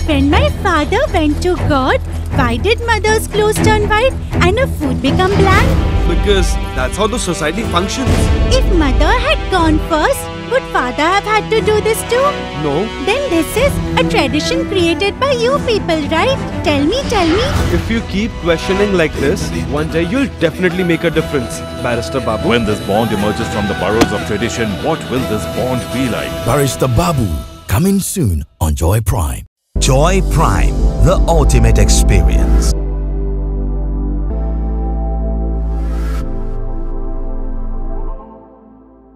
When my father went to God, why did mother's clothes turn white and her food become black? Because that's how the society functions. If mother had gone first, would father have had to do this too? No. Then this is a tradition created by you people, right? Tell me. If you keep questioning like this, one day you'll definitely make a difference, Barrister Babu. When this bond emerges from the burrows of tradition, what will this bond be like? Barrister Babu, coming soon on Joy Prime. Joy Prime, the ultimate experience.